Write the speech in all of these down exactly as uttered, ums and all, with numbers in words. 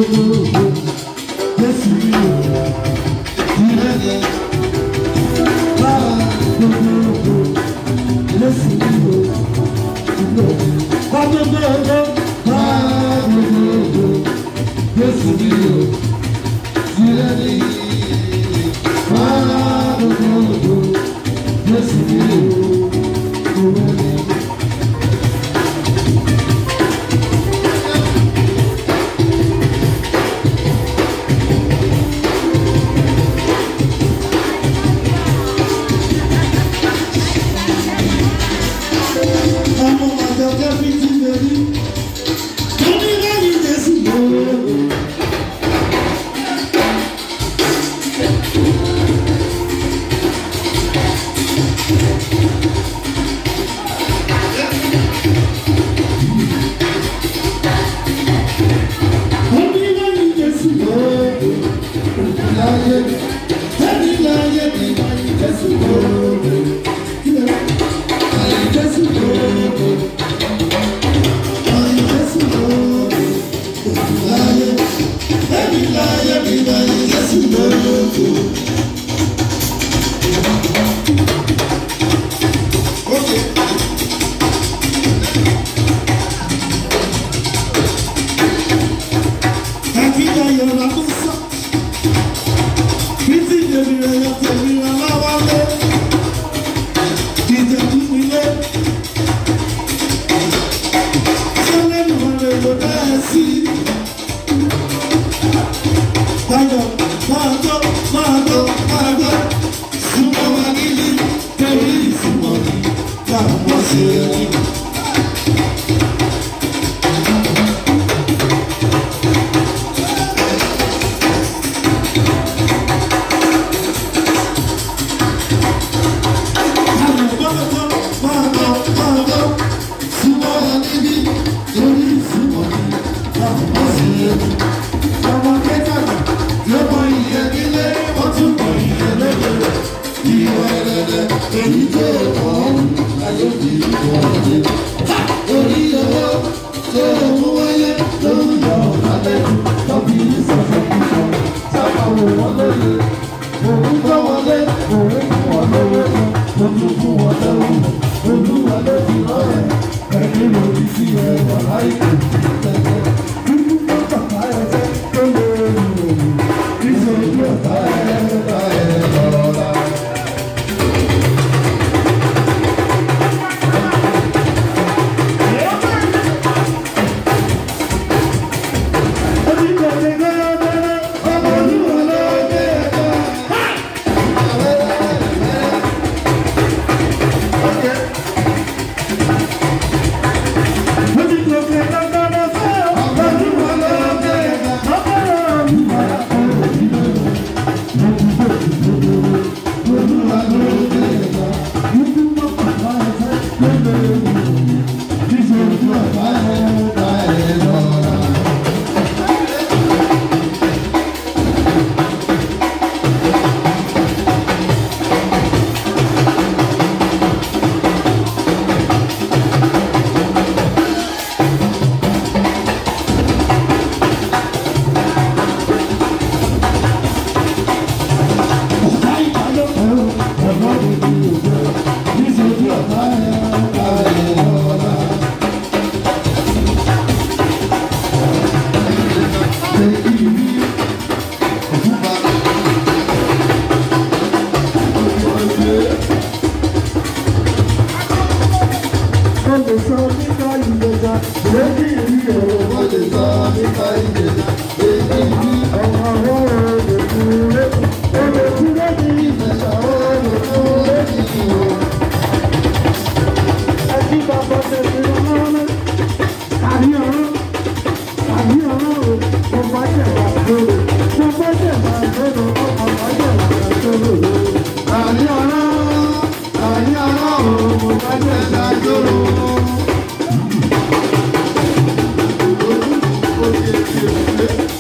Thank you.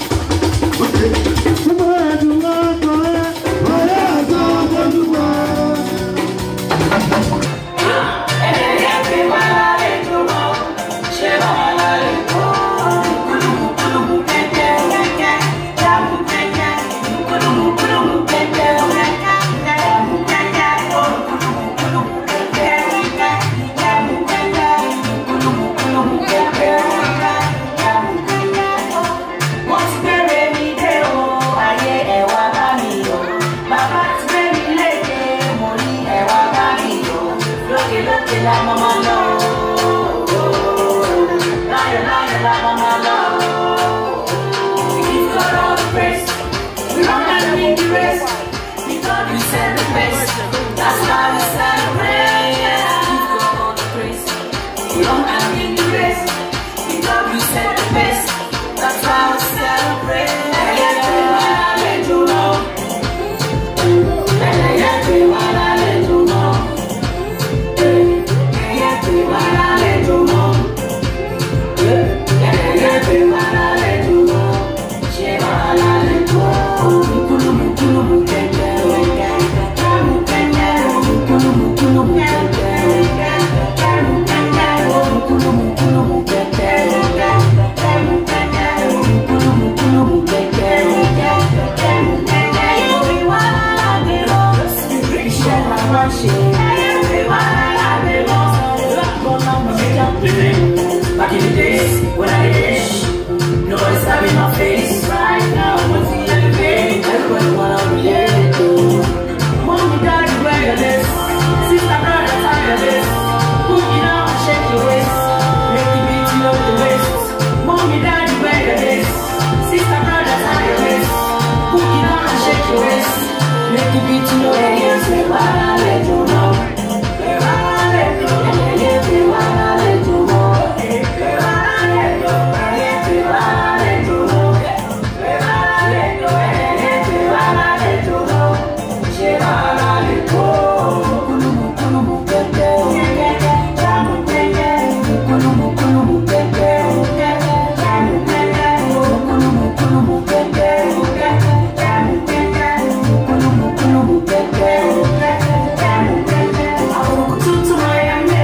face. When I wish, nobody stabbing my face. Right now, I'm on the elevate. Everybody wanna relate to. Mommy, daddy, where you live? Sister, brother, tie your this. Put it down and shake your waist. Make the beat you love the waist. Mommy, daddy, where you live? Sister, brother, tie your waist. Put it down and shake your waist. Make the beat you love the waist. We wanna let you know. We wanna let you know. We wanna let you know. We wanna let you know. We wanna let you know. We wanna let you know. We wanna let you know. She wanna let you know. Kulumu kulumu kete, jamu kete, kulumu kulumu kete, jamu kete, kulumu kulumu kete, jamu kete, kulumu kulumu kete, jamu kete. Aburukutu mayame,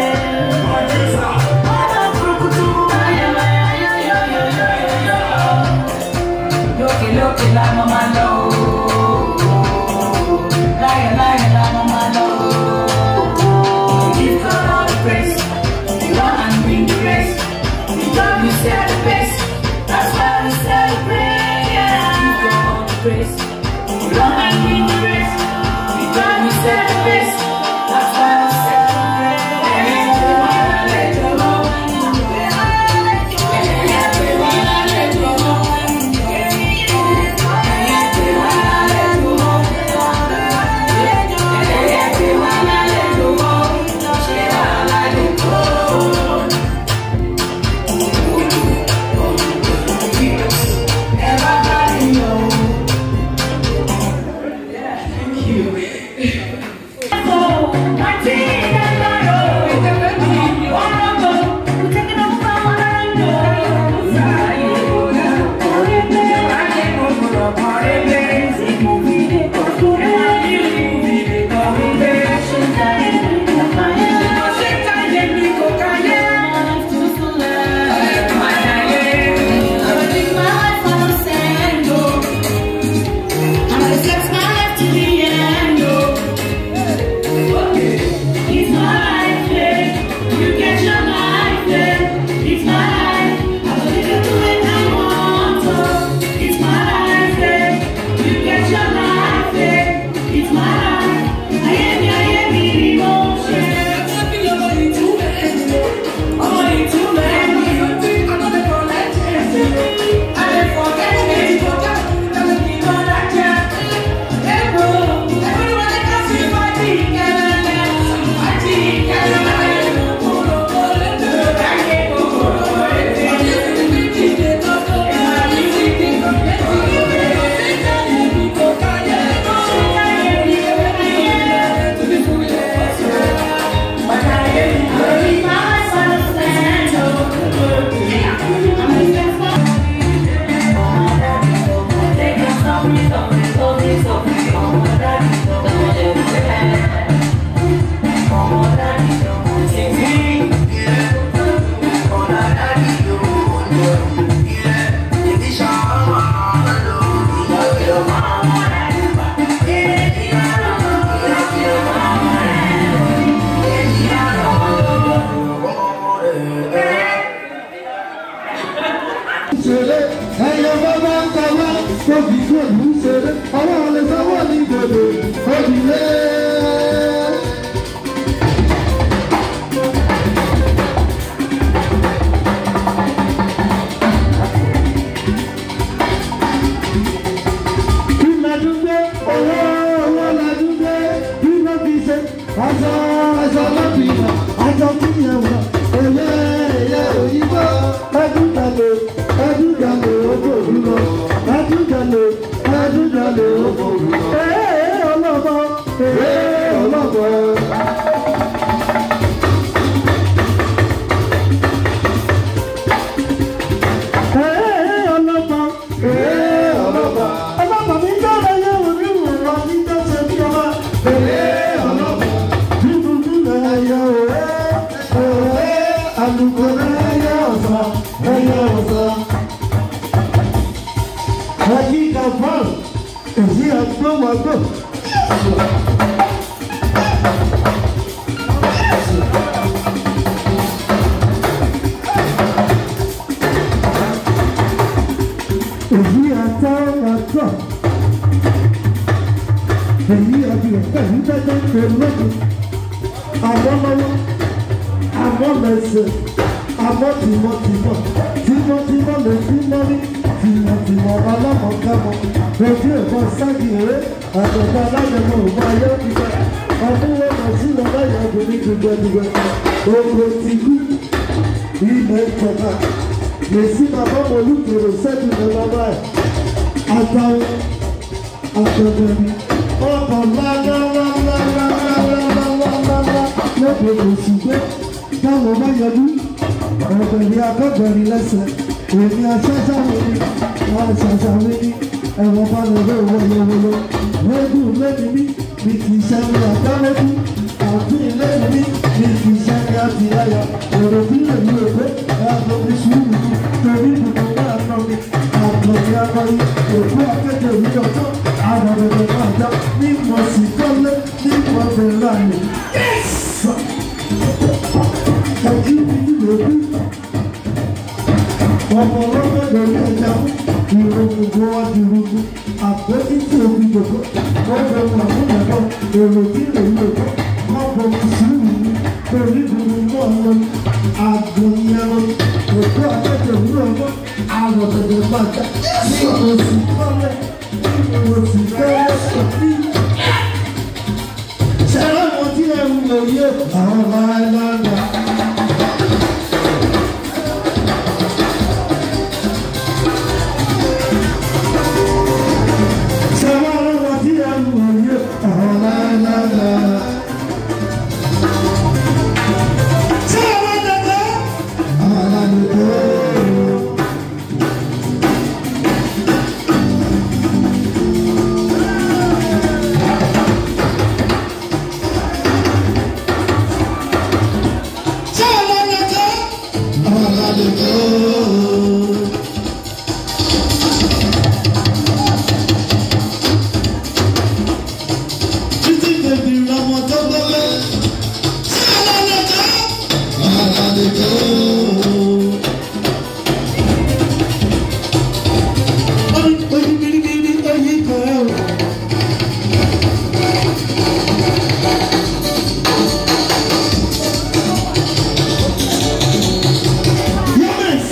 aburukutu mayame, yo yo yo yo yo. Loki loki la mama lo, lion lion la mama lo. Give God all the praise, you run and win the race. The job you set the best, that's why we celebrate. Give God all the praise, you run and win the race. The job you set the best, that's why we celebrate. We wanna let you know. We wanna let you know. We wanna let you know. We wanna let you know. Yes. àtọ́ àtọ́. Èyí ọdún pẹ̀lú tẹ́tẹ́ pé lókè. Àmọ́ lọ́wọ́, àmọ́ lẹ́sẹ̀, àmọ́ tìmọ̀tìmọ̀, tìmọ̀tìmọ̀ lè fi mọ́rí, tìmọ̀tìmọ̀ ọlọ́mọkámọ́. Ojú ẹ̀kọ́ ságì eré, àtọ̀tọ̀ aláyẹ̀mọ̀ òun ayé ìgbà. Ọdún wọn lọ sí lọ láyé obìnrin dùgbẹ̀dùgbẹ̀. Oko ti kú, ilẹ̀ ìjọba. Lèsí bàbá mo lùkèrè sẹ́dù ní lọ́wọ́ ẹ̀. Àgbáwọ̀ àtọ̀gbẹ̀mí. Ọkọ̀ lálálálálálálálálá lọ́pọ̀ òṣùgbẹ́. Táwọn bá yọjú, ọ̀gbẹ̀rì akọ́gbẹ̀rì lẹ́sẹ̀. Èmi aṣáṣáwé ni, aṣàṣàwé ni. Ẹ̀wọ̀n bá lọ bẹ́ẹ̀ wọ́lọ́wọ́lọ́. Lẹ́gùn lẹ́ni mi, mi kì í ṣẹ́ni àtàlẹ́kù. Àfin lẹ́ni mi, mi kì í ṣẹ́ni àti ayọ̀. Èrò bí lèmi ò pé, ẹ̀rọ mi sùúrù mi. Torí gbogbo náà nọ mi. Àgbọ̀dì akọrin, òkú akẹ́kọ̀ọ́ mi ọjọ́. Àgbọ̀dọ̀ máa já ní mọ̀sí kọ́lé ní mọ̀bẹ̀rẹ̀ àyè. Ojú mi nílò bí. Ọmọ ọlọ́pàá lórí ẹja mú. Ìrògùn kó wá di rúgbù. Àpótí tí omi gbogbo. Wọ́n bẹ wọn fún ẹ̀kọ́. Èrò tí èyí òkú. Wọ́n bọ sùúrù mi. Torí gbogbo náà lọ. Àgbọ̀n ẹ̀rọ. Òkú akẹ́kọ̀ọ́ mi ọmọ. Àgbọ̀dọ̀ máa já. Ní oṣù kọ́lé. Ní oṣù kọ́lé sọ̀tí. Ṣẹlẹ̀ wọn tí ẹ ń lò yé. Àwọn láéláé. Yes!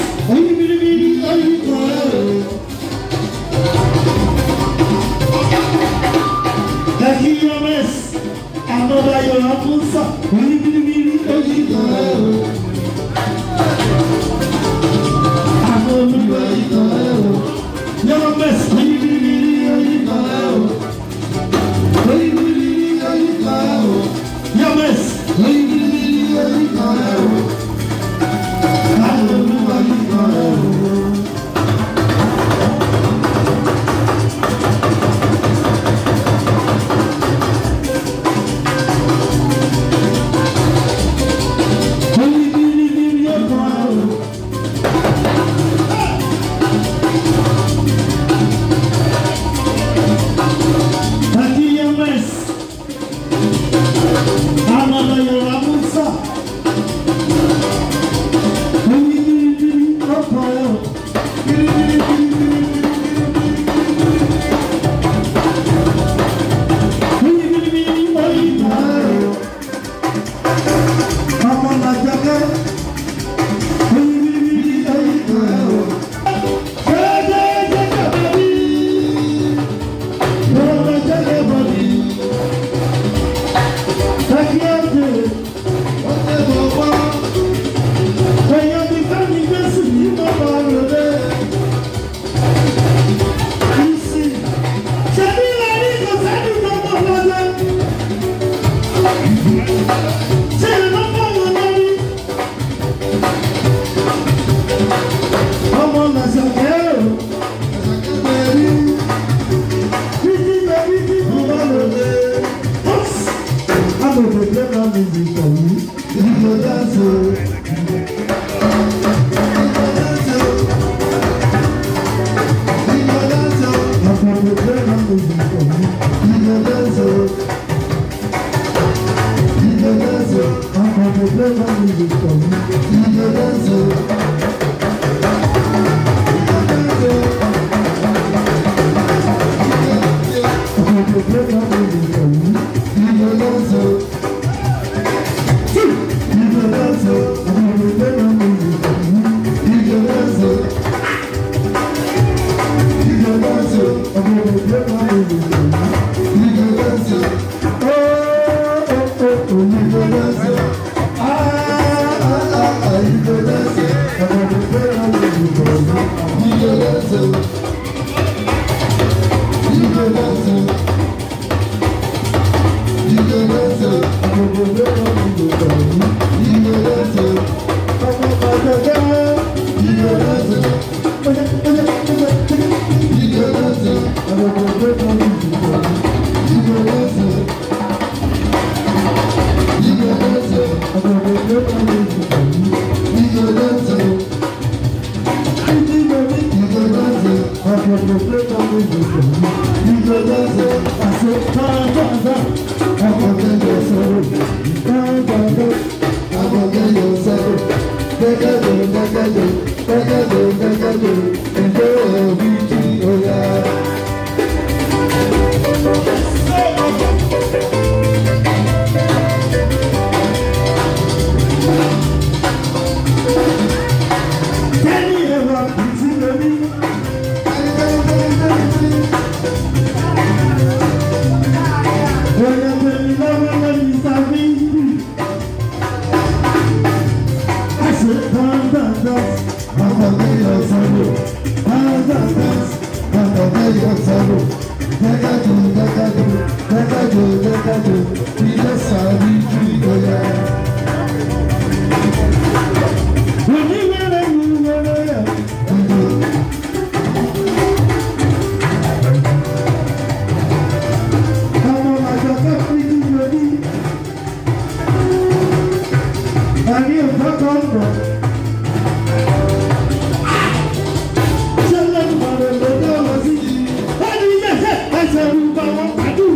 for the great ambition. You just say, I said, come, come, come. I'm gonna get your sorrow. Come, come, come. I'm gonna get your sorrow. Take a day, take a day, take a day, take a day. And go every day, oh yeah. Tell me about this, baby. When you tell me love, when you start me, I said, dance, dance, dance. I'm gonna get your sorrow. Dance, dance, dance. I'm gonna get your sorrow. Take a do, take a do, take a do, take a do. We just saw me treat, oh yeah. When you get a move, oh yeah. Come on, I just got pretty ready. I need a back on, bro. Tell them about it, but now I see. What do you say? I said, who got what I do?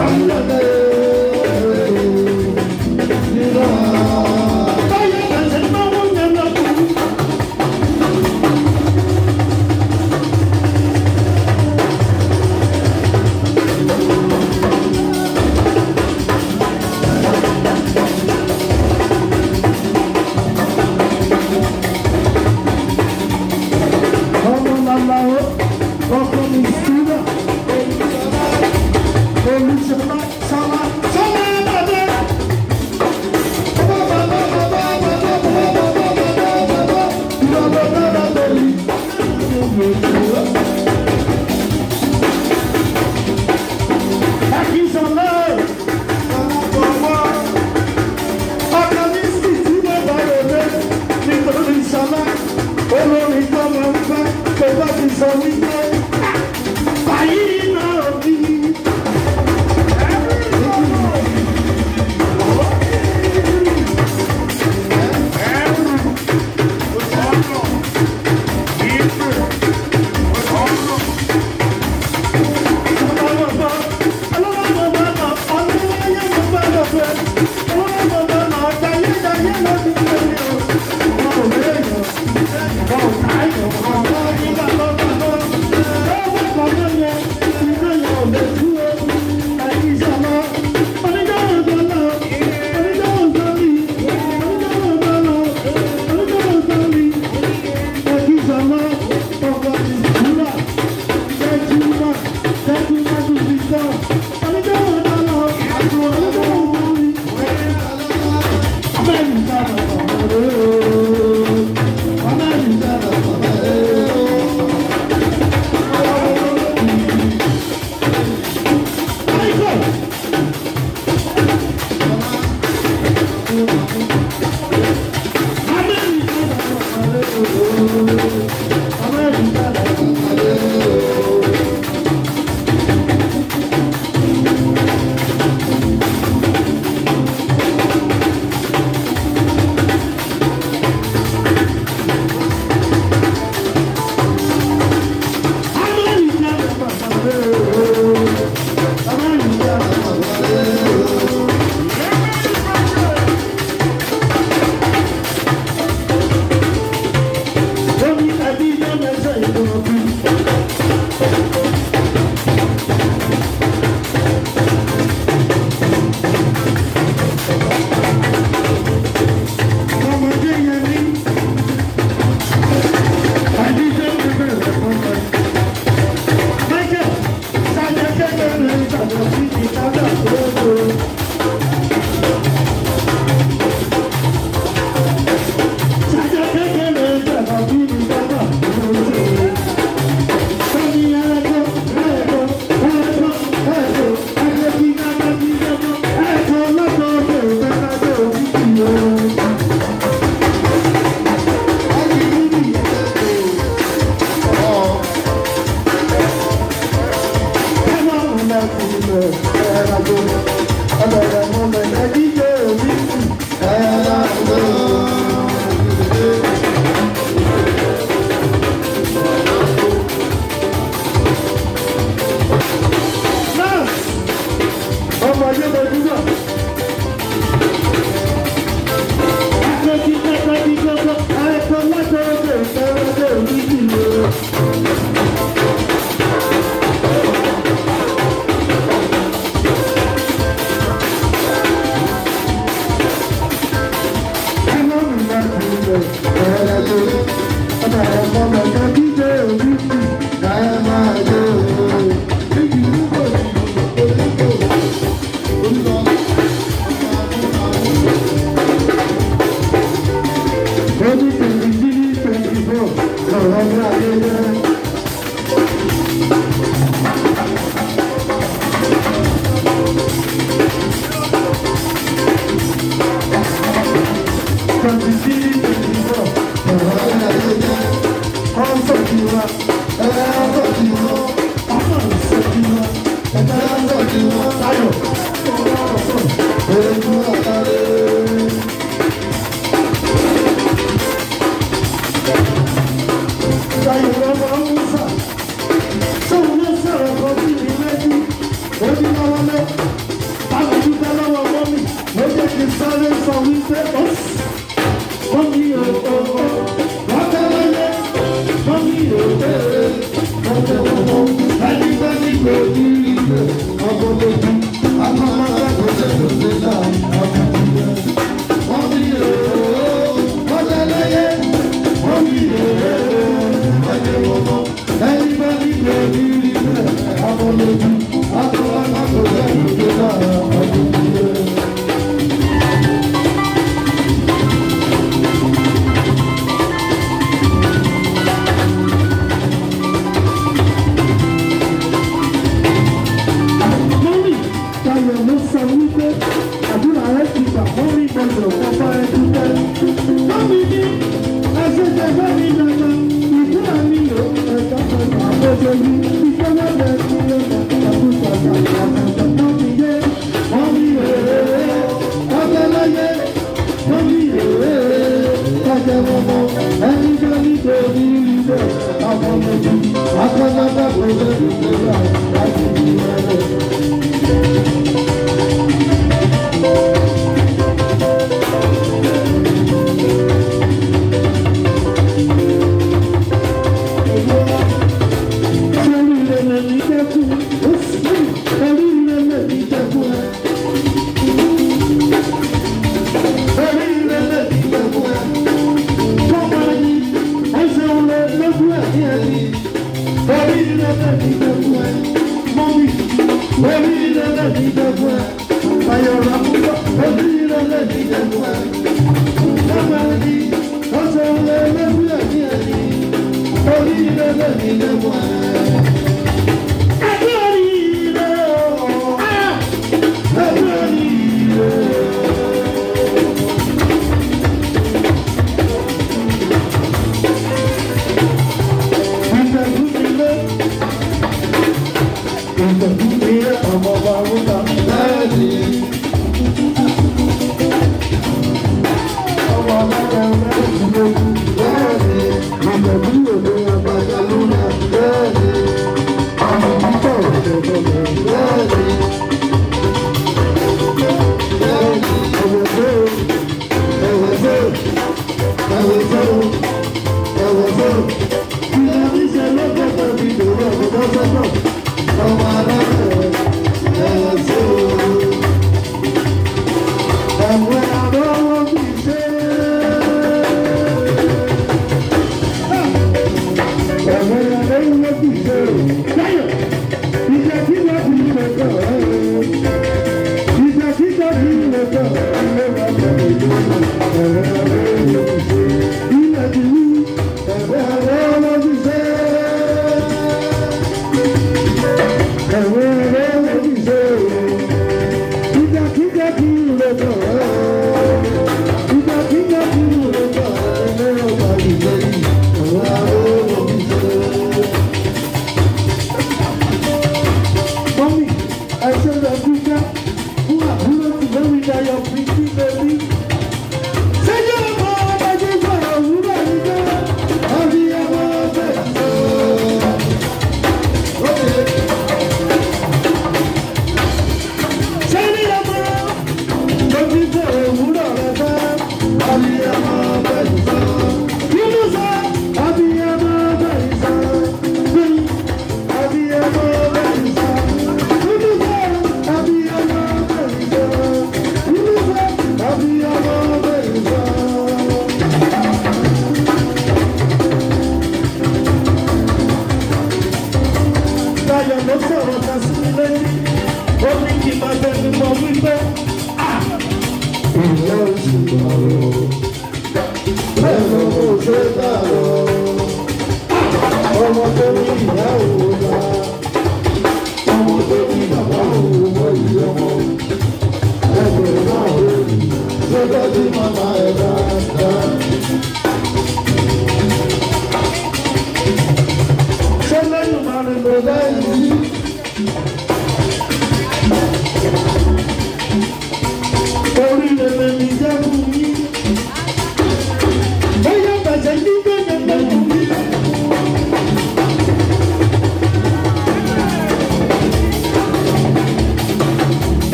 Thank you.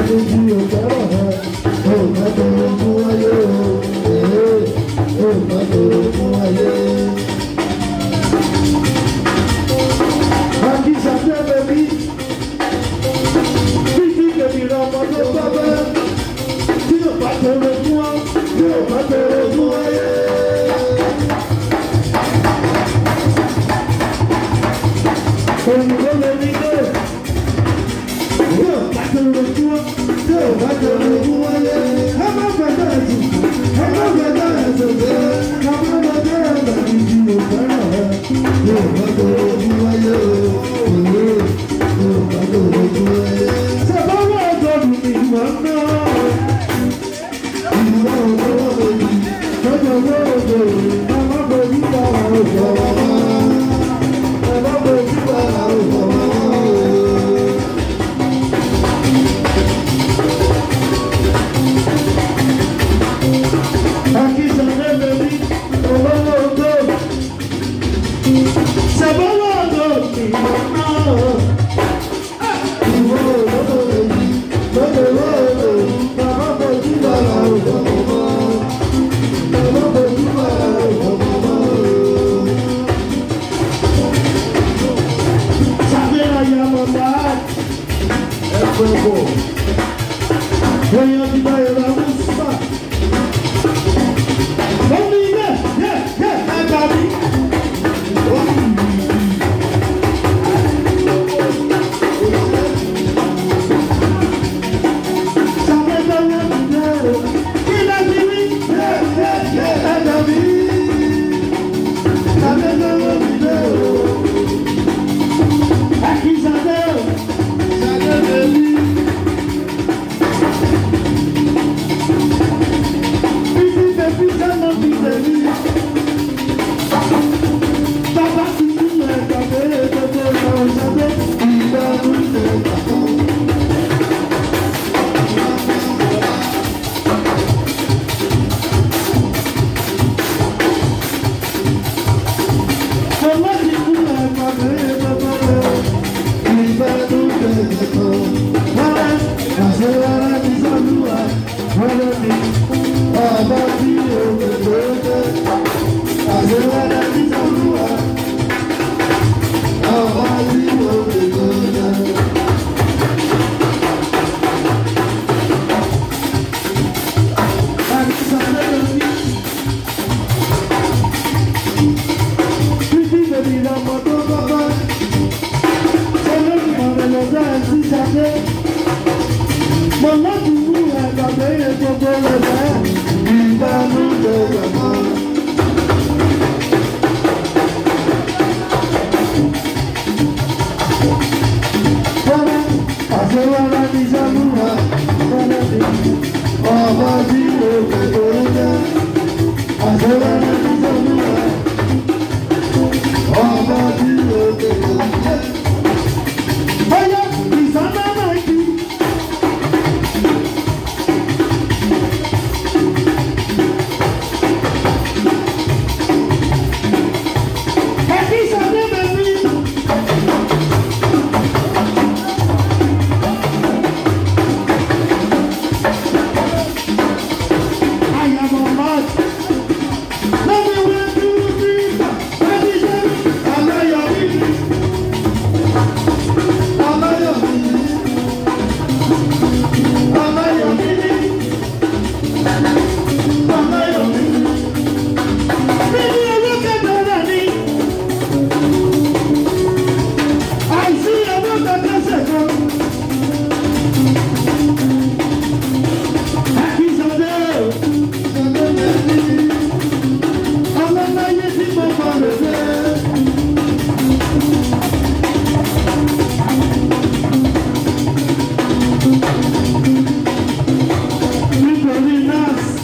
Nicolas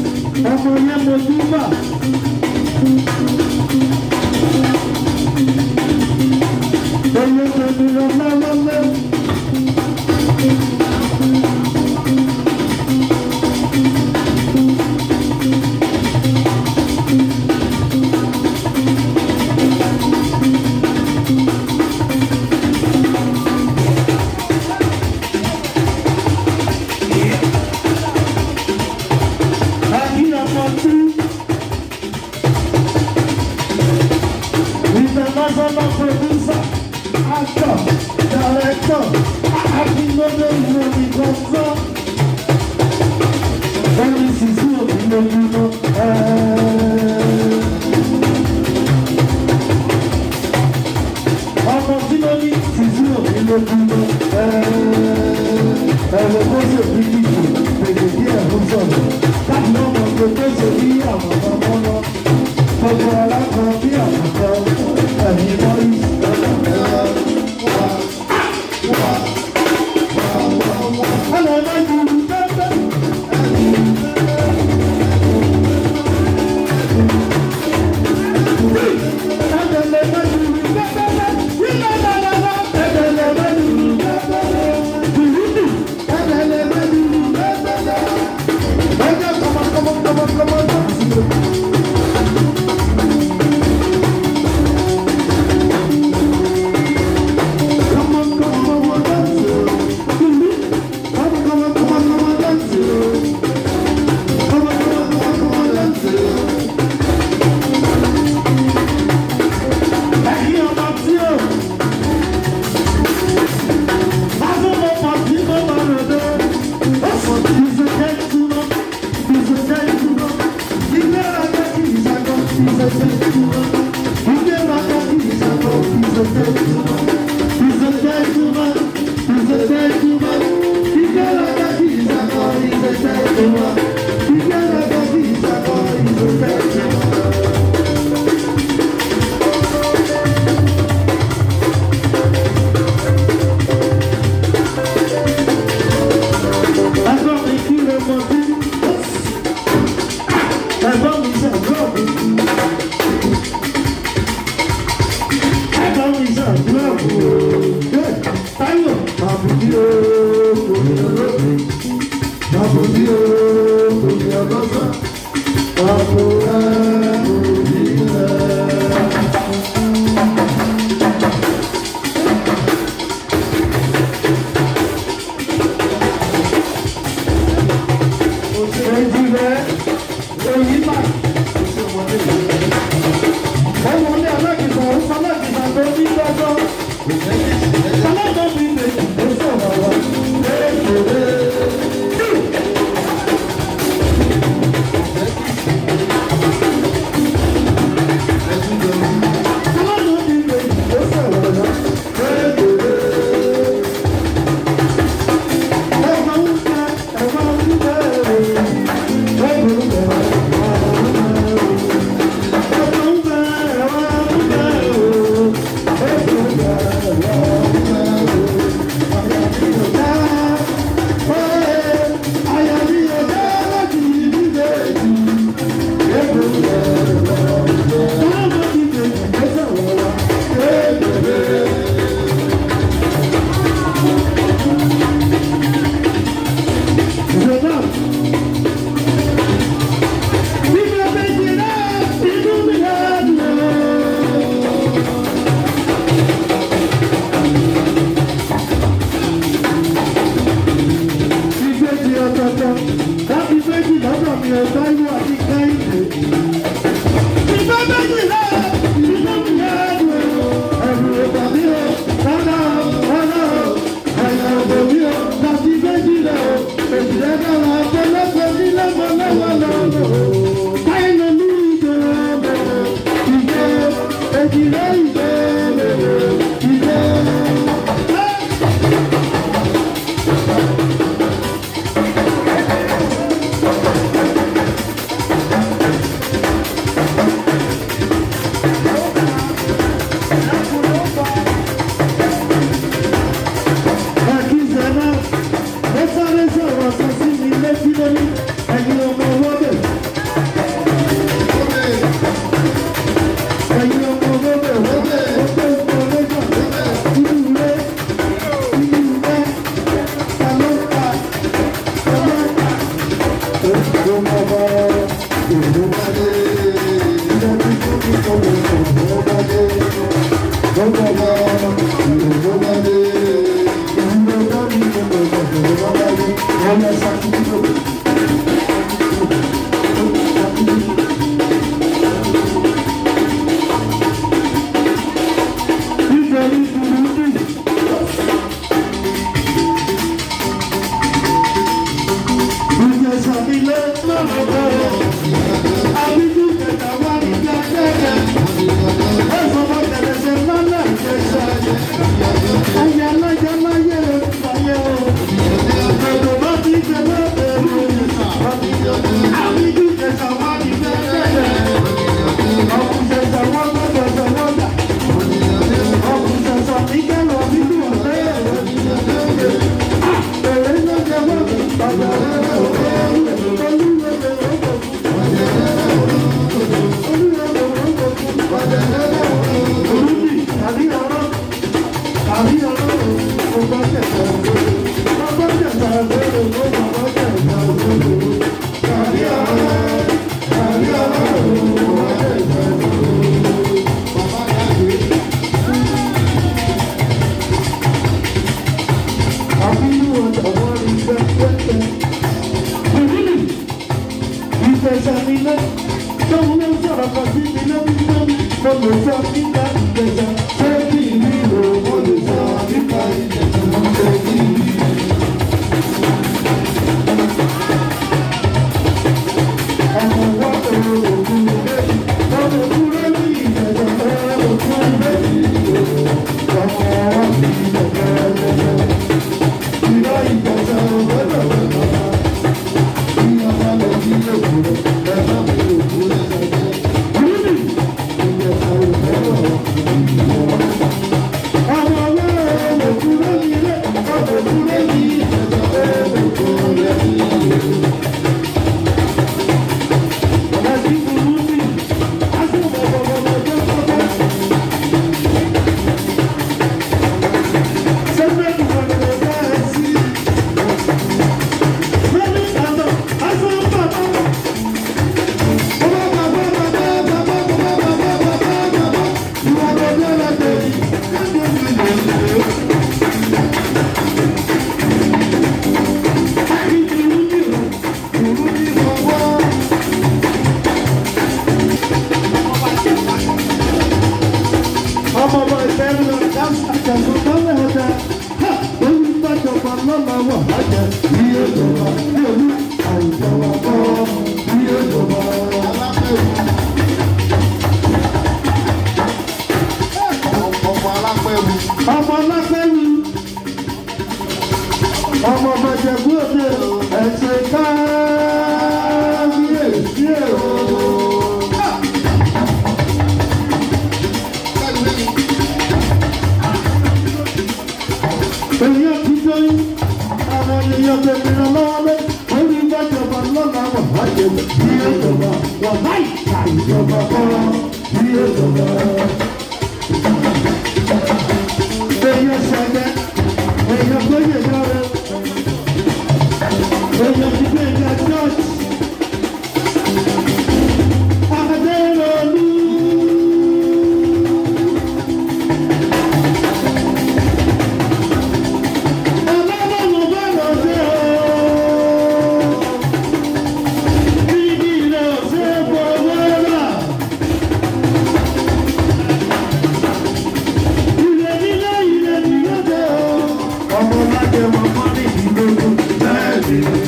Olha essa aqui de novo.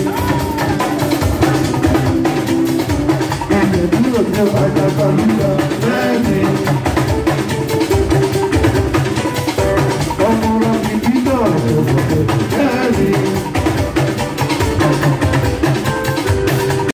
Vai dar pra